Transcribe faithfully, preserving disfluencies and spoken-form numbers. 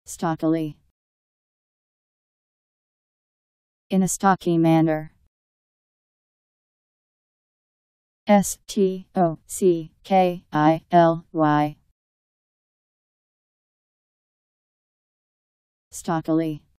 Stockily. In a stocky manner. S T O C K I L Y. Stockily.